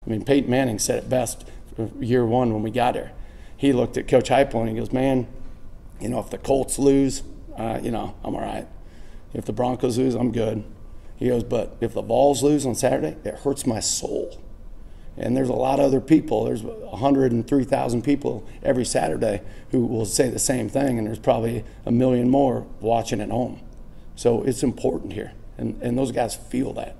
I mean, Peyton Manning said it best year one when we got here. He looked at Coach Heupel and he goes, man, you know, if the Colts lose, you know, I'm all right. If the Broncos lose, I'm good. He goes, but if the Vols lose on Saturday, it hurts my soul. And there's a lot of other people. There's 103,000 people every Saturday who will say the same thing, and there's probably a million more watching at home. So it's important here, and those guys feel that.